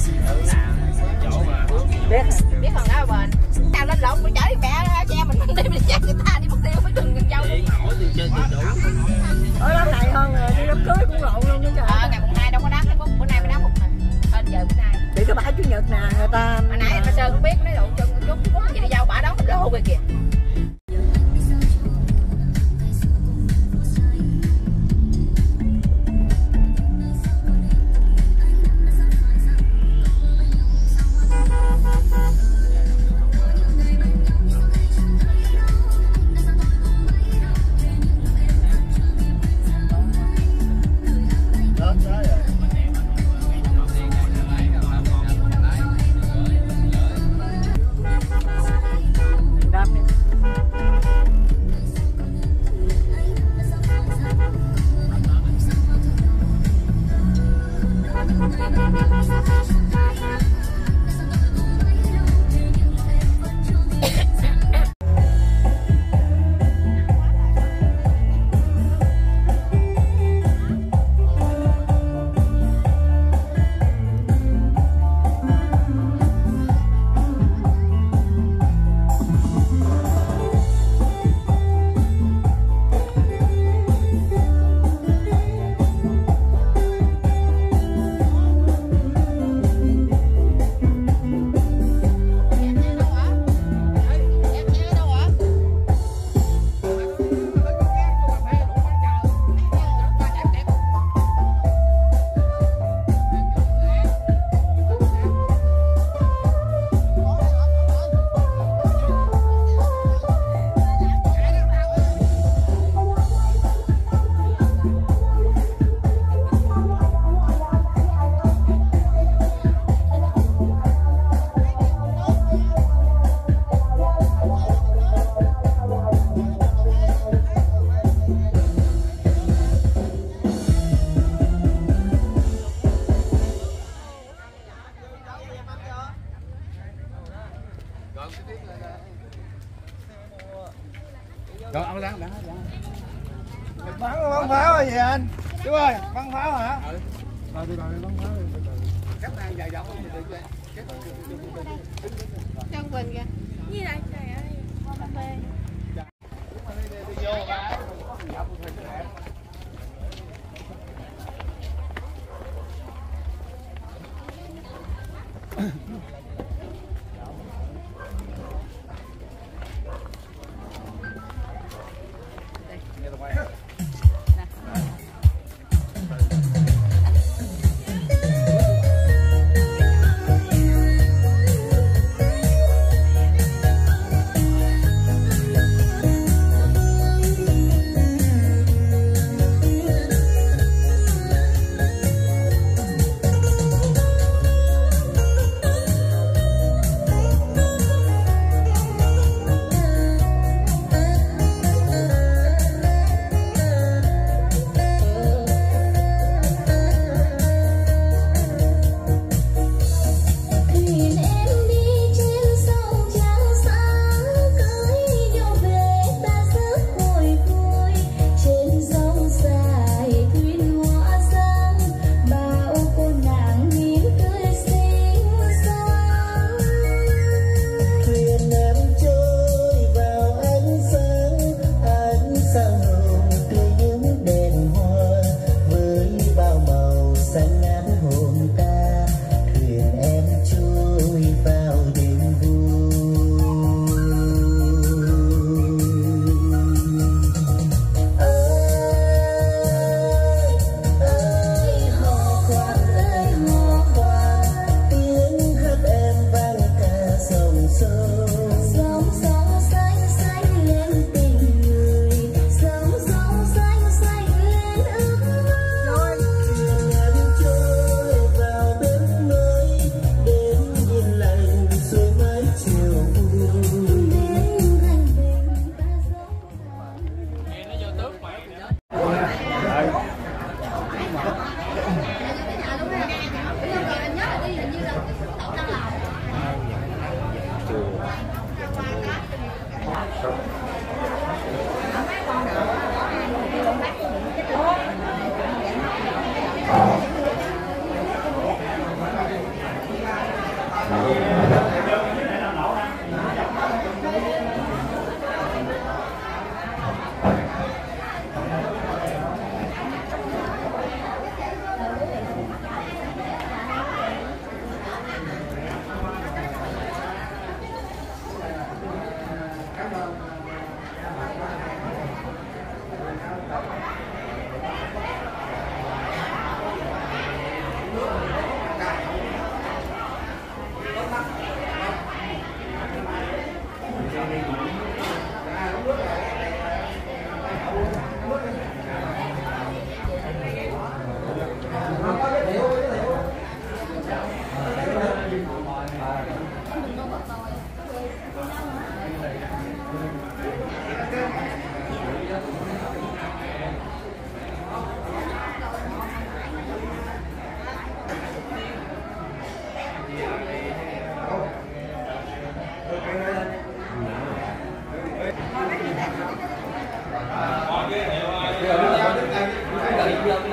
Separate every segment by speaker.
Speaker 1: Biết còn đó bền. Tao lên lộn, mình chở đi mẹ cha mình đi chơi người ta đi mất tiêu mới gần gần dâu. Ở đó này hơn rồi đi đám cưới cũng lộn luôn chứ trời. Ngày mùng 2 đâu có đám cái bữa nay mới đám mùng này. Lên giờ bữa nay. Thì cái bả chủ nhật nè người ta. Hồi nãy anh Sơn cũng biết nói đủ cho chút phút gì đi dâu bả đón mình lô về kìa.
Speaker 2: Rồi ông đang bắn pháo hay gì anh? Chú ơi, bắn pháo hả? Ừ. Rồi đi bắn pháo đi. Cắt đang dài dòng thì tự
Speaker 1: Trân Quỳnh kìa. Như này trời ơi. Cà phê.
Speaker 2: Đi vô cái.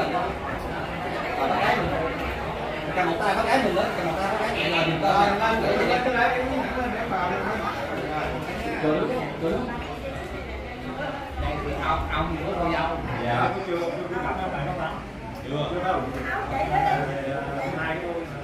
Speaker 2: Cầm một tay bắt ép mình đó, cầm một tay bắt ép mình là được. Ông có con dâu. Dạ. Chưa gặp các bạn không? Chưa đâu. Hai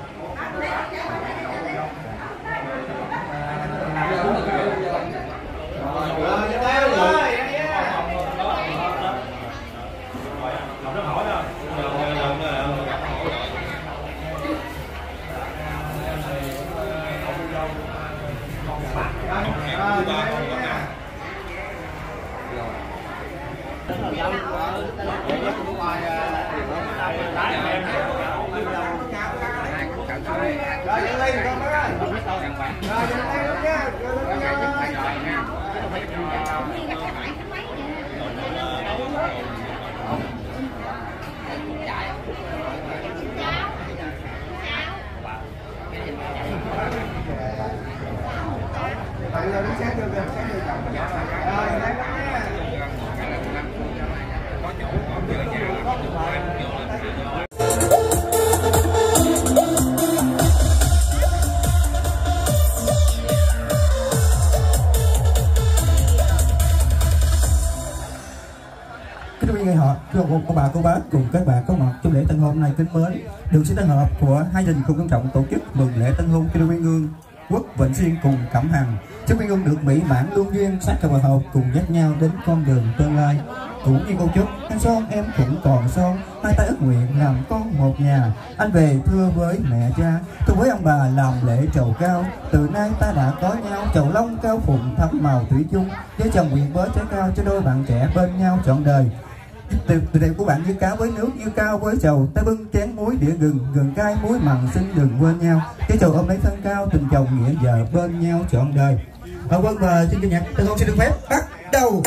Speaker 3: cô bà cô bác cùng các bạn có mặt trong lễ tân hôn này kính mến, được sự tân hợp của hai gia đình cùng trân trọng tổ chức mừng lễ tân hôn cho đôi uyên ương Quốc Vịnh Xuyên cùng Cẩm Hằng. Chúc uyên ương được mỹ mãn luôn duyên sát cờ hòa hợp cùng dắt nhau đến con đường tương lai. Cũng như câu chúc anh son em cũng còn son, hai tay ước nguyện làm con một nhà. Anh về thưa với mẹ cha, cùng với ông bà làm lễ trầu cao. Từ nay ta đã có nhau, trầu long cao phụng thắm màu thủy chung. Với chồng nguyện với trái cao cho đôi bạn trẻ bên nhau trọn đời. Từ đẹp của bạn như cá với nước, như cao với chầu, ta bưng chén muối đĩa gừng, gừng cay muối mặn xin đừng quên nhau. Cái chầu ôm lấy thân cao, tình chồng nghĩa vợ bên nhau trọn đời. Vâng, và chương trình nhạc tân hôn xin được phép bắt đầu.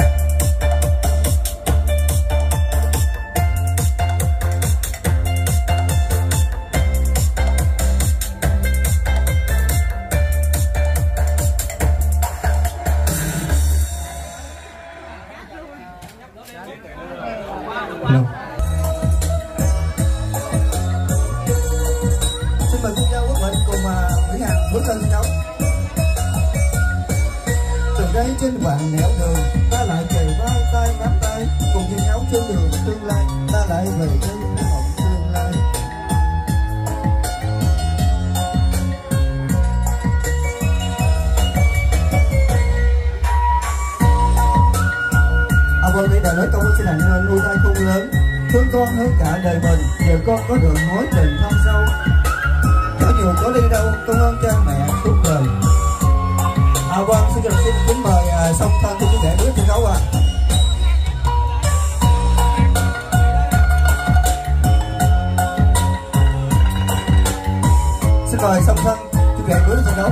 Speaker 3: Xin mời cô dâu Quốc Vịnh cùng Nguyễn Hằng bước lên sân khấu. Từ đây trên vạn nẻo đường, ta lại kề vai tay nắm tay, cùng nhìn nhau trên đường tương lai, ta lại về đây một tương lai. Vâng, để đời nói câu xin hạnh nên nuôi tay không lớn, thương con hơn cả đời mình, giờ con có được mối tình thâm sâu. Có nhiều có đi đâu, con ơn cha mẹ suốt đời. Vâng, xin kính mời Song Thân của chúng để bước sân khấu ạ. Xin mời Song Thân chúng để bước sân khấu.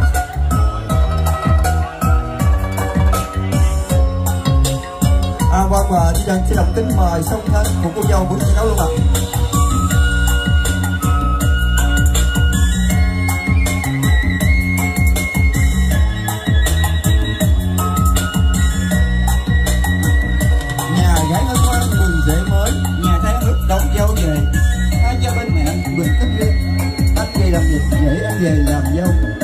Speaker 3: Vâng, và xin đọc kính mời Song Thân của cô dâu bước sân khấu luôn ạ. Nhà gái hân hoan mừng rễ mới, nhà trai ước đón dâu về, hai cha bên mẹ mình kết duyên, anh về làm việc để anh về làm dâu.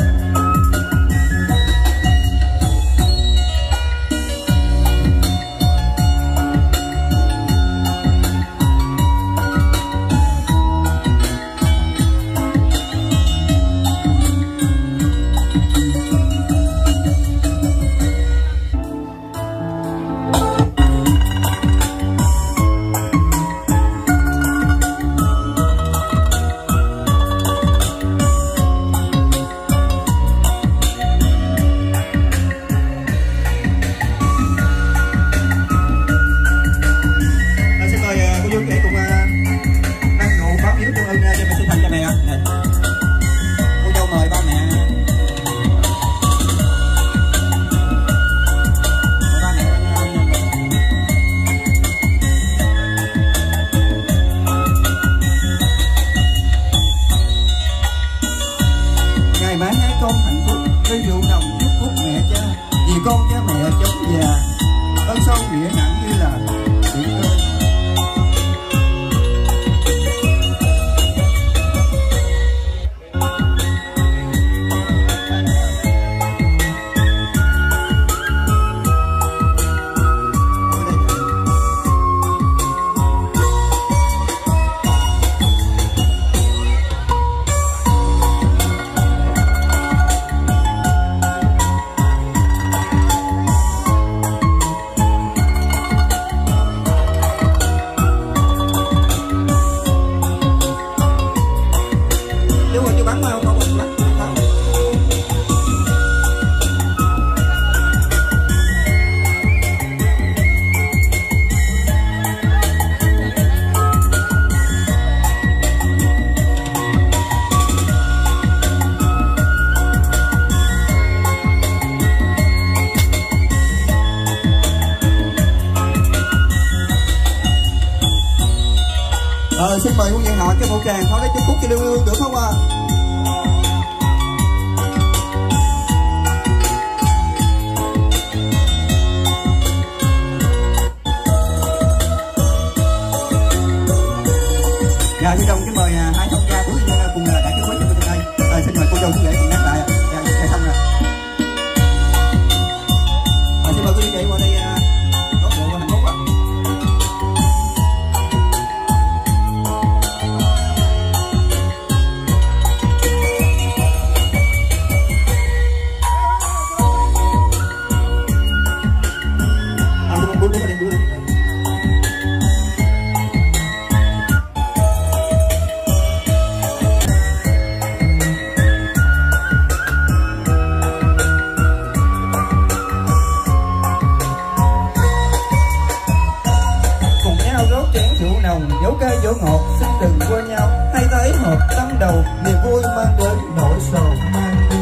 Speaker 3: Con cha mẹ chống già, ơn son nghĩa nặng như là biển ơi. xin mời quân nhân họ cho một tràng pháo đá chúc phúc cho Lê Nguyên Hương được không ạ? Dạ, xin kính mời hai thông gia của cùng đã kết với cho tôi đây. Xin mời cô dâu chú rể cùng nhắc lại. Dạ xong rồi. Xin mời cô chú rể qua đây đốt rượu hạnh phúc ạ. Dấu ca dấu ngọt xin đừng quên nhau, hai tay hợp tâm đầu, niềm vui mang đến nỗi sầu mang đi.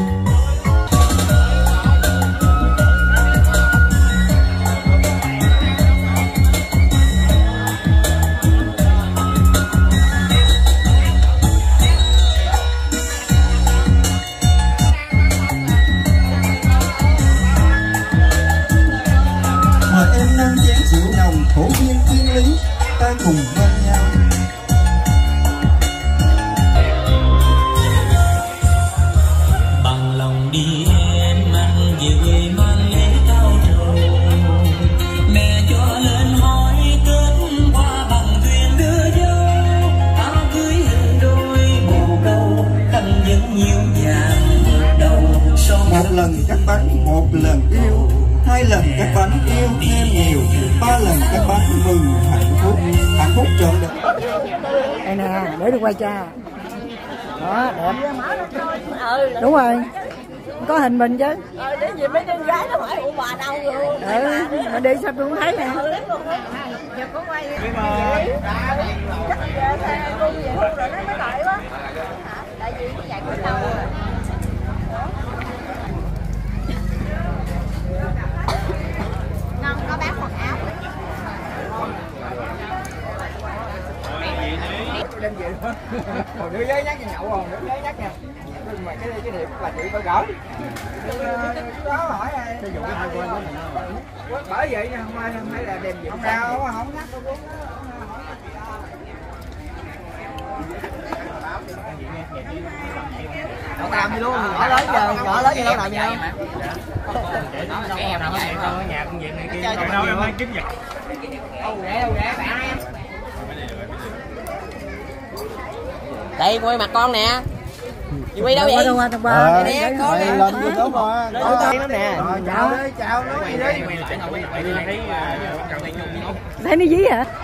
Speaker 3: Mời em nâng chén rượu nồng thổ viên thiên lý, ta cùng bên nhau.
Speaker 4: Bằng lòng đi em anh về quê mang lễ cao trầu, mẹ cho lên hỏi kết qua bằng thuyền đưa dâu, áo cưới hình đôi bồ câu khăn vẫn nhiều vàng đầu.
Speaker 3: Một lần cắt bánh, một lần yêu, hai lần cắt bánh yêu thêm nhiều, ba lần cắt bánh mừng hạnh phúc trọn đời.
Speaker 5: Đây nè, để được quay cha. Đó, đẹp. Đúng rồi. Có hình mình chứ.
Speaker 1: Để gì mấy đứa gái nó hỏi ủa bà đâu rồi.
Speaker 5: Mà đi sao tôi không thấy nè.
Speaker 1: Giờ có quay chắc là cô về hôn rồi nó mới đợi quá. Tại vì cái dạng của đâu rồi. Ngon, có bán quần áo.
Speaker 2: Đem về luôn. Còn nữ giới nhắc nha nhậu rồi, nữ giới nhắc nha. Nhưng mà cái thiệp là chị phải gửi. Đó hỏi ai. Sử dụng cái hai quên đó mình. Bởi vậy nha, hôm nay phải là đem về. Không sao, không nhắc đâu cũng. Đâu làm gì luôn, nhỏ lớn giờ, nhỏ lớn gì đâu làm gì đâu.
Speaker 4: Em nào ở nhà công việc này kia.
Speaker 2: Đâu đâu kiếm vật.
Speaker 1: Đâu rẻ bạn em. Đây quay mặt con nè. Chị quay đâu vậy?
Speaker 5: Đâu qua.
Speaker 2: Nè, con nè. Lên vô tốt mà.
Speaker 1: Có tay lắm nè.
Speaker 2: Chào đi, chào nói gì đi.
Speaker 5: Thấy nó dí hả?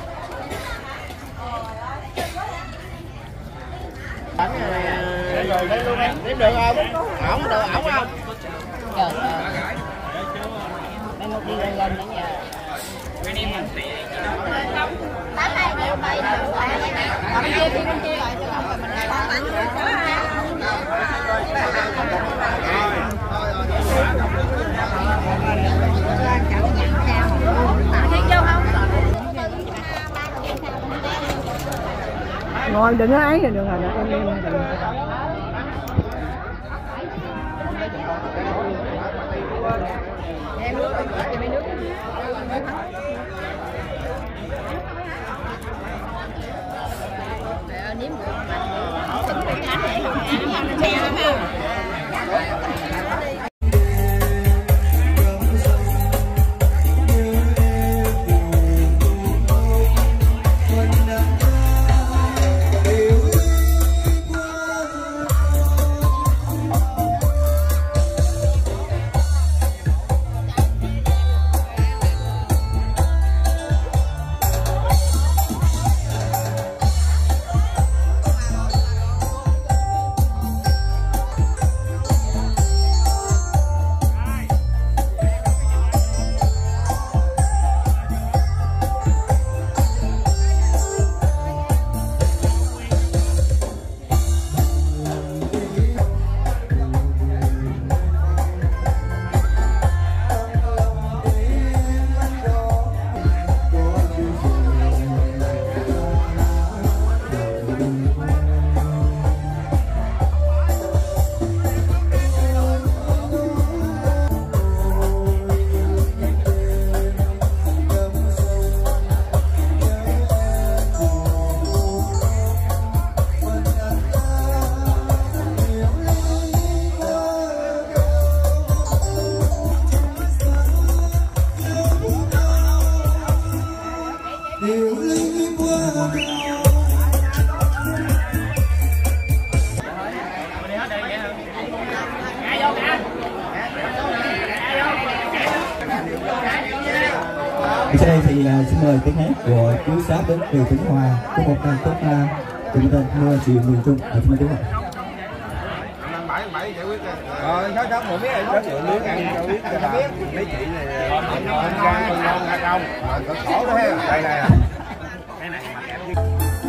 Speaker 2: Rồi đây luôn em. Đếm được không? Ổng được, ổng không?
Speaker 1: Trời ơi. Mấy một đi lên nữa nha. Tám này đều bày được. Còn kia thì con kia rồi.
Speaker 5: Ngồi đừng có ấy rồi được rồi em
Speaker 3: lời tiếng hát của chú Sáp đến từ tỉnh Hòa có một ca khúc cùng tên Mưa Chiều Miền Trung. Xin mời chú ạ.
Speaker 2: Bảy giải quyết rồi sáu một biết rồi đó chịu nước ăn cho biết cho biết mấy chị này ngon hay không mà có khổ đó ha đây này